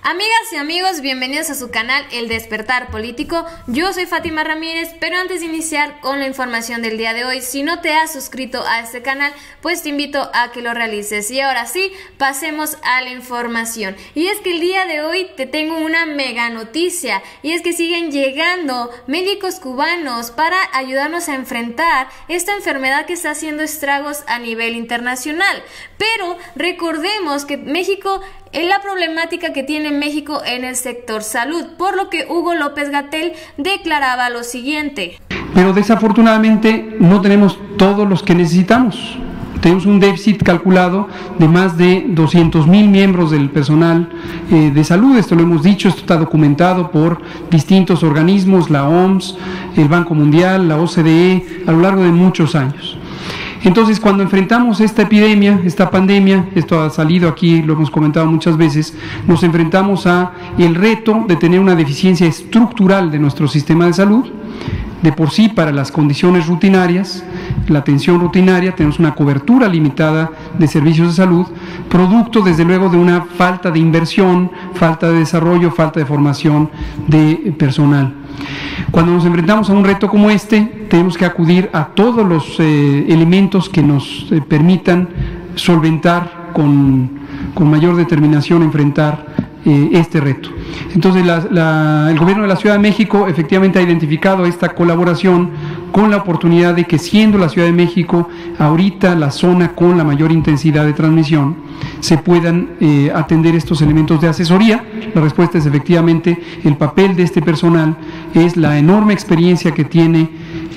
Amigas y amigos, bienvenidos a su canal El Despertar Político. Yo soy Fátima Ramírez, pero antes de iniciar con la información del día de hoy, si no te has suscrito a este canal, pues te invito a que lo realices. Y ahora sí, pasemos a la información. Y es que el día de hoy te tengo una mega noticia, y es que siguen llegando médicos cubanos para ayudarnos a enfrentar esta enfermedad que está haciendo estragos a nivel internacional. Pero recordemos que México es la problemática que tiene México en el sector salud, por lo que Hugo López-Gatell declaraba lo siguiente. Pero desafortunadamente no tenemos todos los que necesitamos. Tenemos un déficit calculado de más de 200,000 miembros del personal de salud. Esto lo hemos dicho, esto está documentado por distintos organismos, la OMS, el Banco Mundial, la OCDE, a lo largo de muchos años. Entonces, cuando enfrentamos esta epidemia, esta pandemia, esto ha salido aquí, lo hemos comentado muchas veces, nos enfrentamos a el reto de tener una deficiencia estructural de nuestro sistema de salud. De por sí, para las condiciones rutinarias, la atención rutinaria, tenemos una cobertura limitada de servicios de salud, producto desde luego de una falta de inversión, falta de desarrollo, falta de formación de personal. Cuando nos enfrentamos a un reto como este, tenemos que acudir a todos los elementos que nos permitan solventar con mayor determinación enfrentar este reto. Entonces, el Gobierno de la Ciudad de México efectivamente ha identificado esta colaboración con la oportunidad de que, siendo la Ciudad de México ahorita la zona con la mayor intensidad de transmisión, se puedan atender estos elementos de asesoría. La respuesta es efectivamente el papel de este personal, es la enorme experiencia que tiene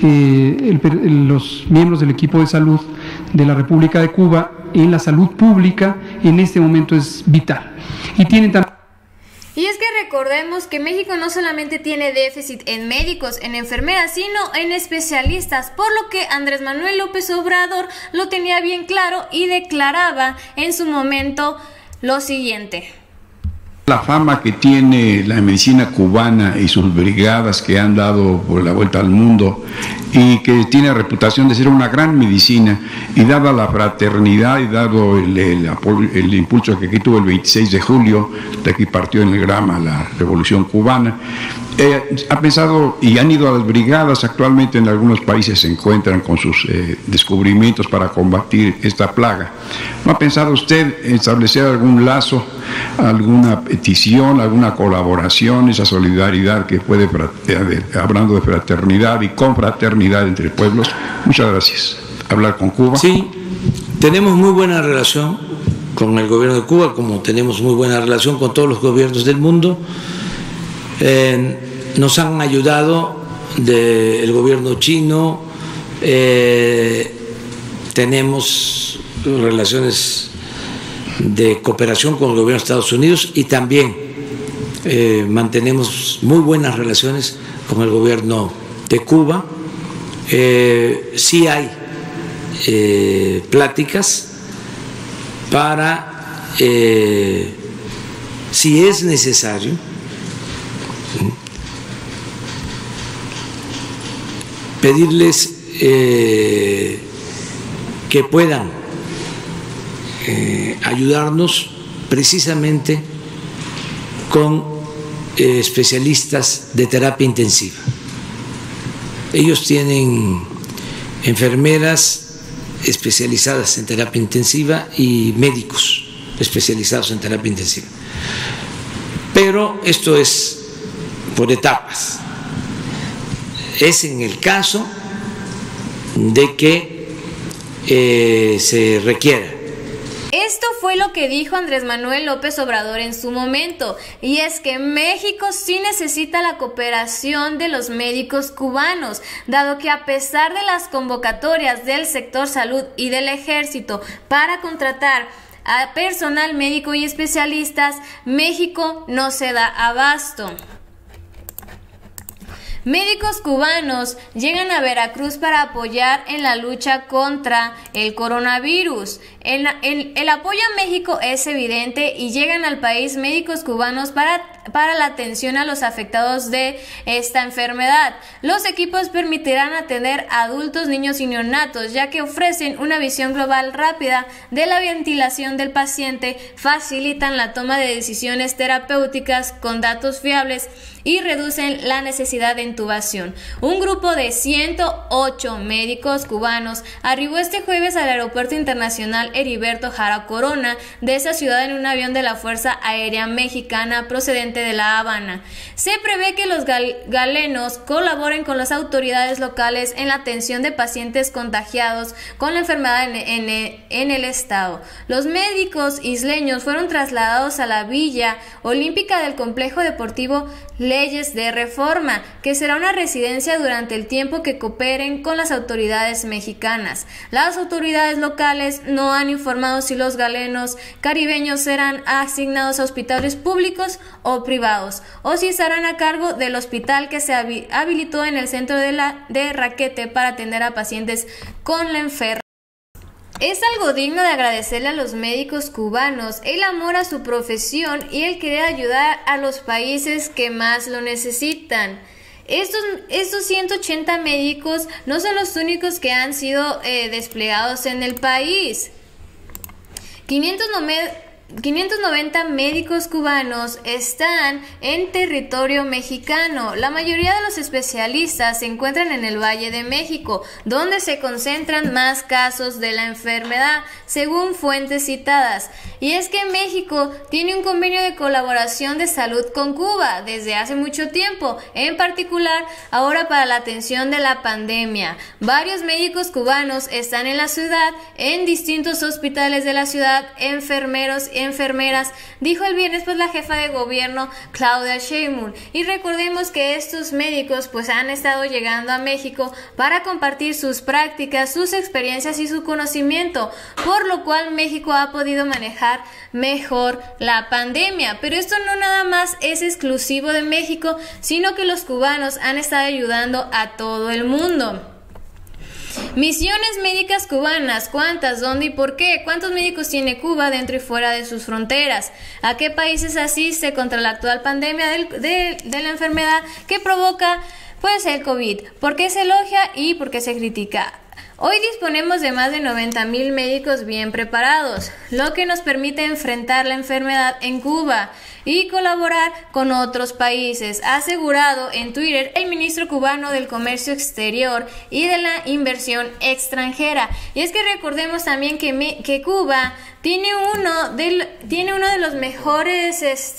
los miembros del equipo de salud de la República de Cuba en la salud pública. En este momento es vital. Y tienen también. Y es que recordemos que México no solamente tiene déficit en médicos, en enfermeras, sino en especialistas, por lo que Andrés Manuel López Obrador lo tenía bien claro y declaraba en su momento lo siguiente. La fama que tiene la medicina cubana y sus brigadas que han dado por la vuelta al mundo y que tiene reputación de ser una gran medicina, y dada la fraternidad y dado el impulso que aquí tuvo el 26 de julio, de aquí partió en el grama la revolución cubana, ha pensado y han ido a las brigadas. Actualmente en algunos países se encuentran con sus descubrimientos para combatir esta plaga. ¿No ha pensado usted establecer algún lazo, alguna petición, alguna colaboración, esa solidaridad que puede, hablando de fraternidad y confraternidad entre pueblos? Muchas gracias. Hablar con Cuba. Sí, tenemos muy buena relación con el gobierno de Cuba, como tenemos muy buena relación con todos los gobiernos del mundo. Nos han ayudado del gobierno chino, tenemos relaciones de cooperación con el gobierno de Estados Unidos, y también mantenemos muy buenas relaciones con el gobierno de Cuba. Sí hay pláticas para, si es necesario, pedirles que puedan ayudarnos precisamente con especialistas de terapia intensiva. Ellos tienen enfermeras especializadas en terapia intensiva y médicos especializados en terapia intensiva. Pero esto es por etapas. Es en el caso de que se requiera. Esto fue lo que dijo Andrés Manuel López Obrador en su momento, y es que México sí necesita la cooperación de los médicos cubanos, dado que a pesar de las convocatorias del sector salud y del ejército para contratar a personal médico y especialistas, México no se da abasto. Médicos cubanos llegan a Veracruz para apoyar en la lucha contra el coronavirus. El apoyo a México es evidente y llegan al país médicos cubanos para la atención a los afectados de esta enfermedad. Los equipos permitirán atender a adultos, niños y neonatos, ya que ofrecen una visión global rápida de la ventilación del paciente, facilitan la toma de decisiones terapéuticas con datos fiables y reducen la necesidad de intubación. Un grupo de 108 médicos cubanos arribó este jueves al Aeropuerto Internacional Heriberto Jara Corona de esa ciudad en un avión de la Fuerza Aérea Mexicana procedente de La Habana. Se prevé que los galenos colaboren con las autoridades locales en la atención de pacientes contagiados con la enfermedad en el estado. Los médicos isleños fueron trasladados a la Villa Olímpica del Complejo Deportivo Leyes de Reforma, que será una residencia durante el tiempo que cooperen con las autoridades mexicanas. Las autoridades locales no han informado si los galenos caribeños serán asignados a hospitales públicos o privados, o si estarán a cargo del hospital que se habilitó en el centro de Raquete para atender a pacientes con la enfermedad. Es algo digno de agradecerle a los médicos cubanos el amor a su profesión y el querer ayudar a los países que más lo necesitan. Estos 180 médicos no son los únicos que han sido desplegados en el país. 590 médicos cubanos están en territorio mexicano. La mayoría de los especialistas se encuentran en el Valle de México, donde se concentran más casos de la enfermedad, según fuentes citadas. Y es que México tiene un convenio de colaboración de salud con Cuba desde hace mucho tiempo, en particular ahora para la atención de la pandemia. Varios médicos cubanos están en la ciudad, en distintos hospitales de la ciudad, enfermeros y enfermeras, dijo el viernes la jefa de gobierno Claudia Sheinbaum. Y recordemos que estos médicos han estado llegando a México para compartir sus prácticas, sus experiencias y su conocimiento, por lo cual México ha podido manejar mejor la pandemia. Pero esto no nada más es exclusivo de México, sino que los cubanos han estado ayudando a todo el mundo. Misiones médicas cubanas, ¿cuántas? ¿Dónde y por qué? ¿Cuántos médicos tiene Cuba dentro y fuera de sus fronteras? ¿A qué países asiste contra la actual pandemia de la enfermedad que provoca el COVID? ¿Por qué se elogia y por qué se critica? Hoy disponemos de más de 90,000 médicos bien preparados, lo que nos permite enfrentar la enfermedad en Cuba y colaborar con otros países, ha asegurado en Twitter el ministro cubano del Comercio Exterior y de la Inversión Extranjera. Y es que recordemos también que Cuba tiene uno de los mejores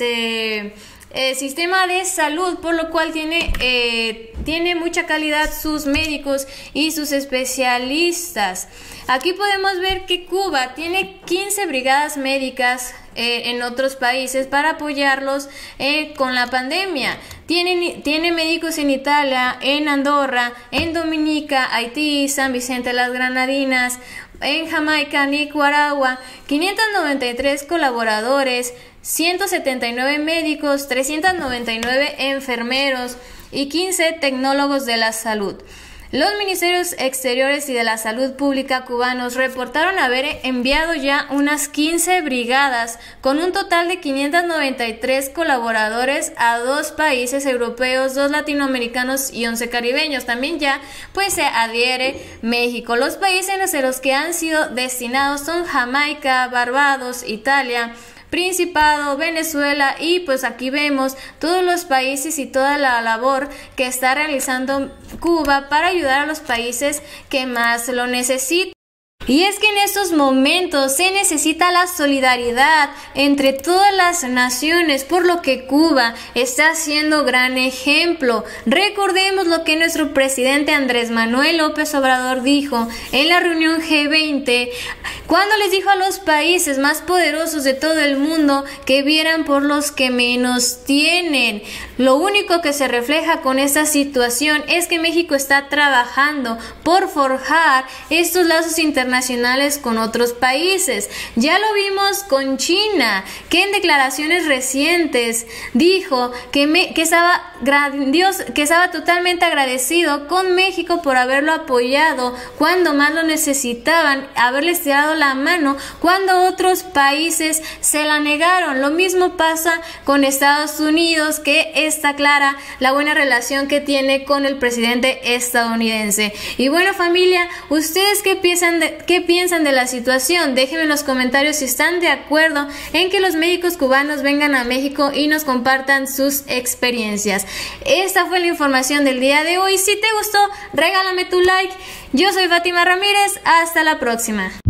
sistema de salud, por lo cual tiene mucha calidad sus médicos y sus especialistas. Aquí podemos ver que Cuba tiene 15 brigadas médicas en otros países para apoyarlos con la pandemia. Tiene médicos en Italia, en Andorra, en Dominica, Haití, San Vicente de las Granadinas, en Jamaica, Nicaragua, 593 colaboradores, 179 médicos, 399 enfermeros y 15 tecnólogos de la salud. Los ministerios exteriores y de la salud pública cubanos reportaron haber enviado ya unas 15 brigadas con un total de 593 colaboradores a 2 países europeos, 2 latinoamericanos y 11 caribeños. También ya se adhiere México. Los países en los que han sido destinados son Jamaica, Barbados, Italia, Principado, Venezuela y aquí vemos todos los países y toda la labor que está realizando Cuba para ayudar a los países que más lo necesitan. Y es que en estos momentos se necesita la solidaridad entre todas las naciones, por lo que Cuba está haciendo gran ejemplo. Recordemos lo que nuestro presidente Andrés Manuel López Obrador dijo en la reunión G20, cuando les dijo a los países más poderosos de todo el mundo que vieran por los que menos tienen. Lo único que se refleja con esta situación es que México está trabajando por forjar estos lazos internacionales con otros países. Ya lo vimos con China, que en declaraciones recientes dijo que estaba totalmente agradecido con México por haberlo apoyado cuando más lo necesitaban, haberles tirado la mano cuando otros países se la negaron. Lo mismo pasa con Estados Unidos, que está clara la buena relación que tiene con el presidente estadounidense. Y bueno, familia, ¿ustedes qué piensan de la situación? Déjenme en los comentarios si están de acuerdo en que los médicos cubanos vengan a México y nos compartan sus experiencias. Esta fue la información del día de hoy. Si te gustó, regálame tu like. Yo soy Fátima Ramírez. Hasta la próxima.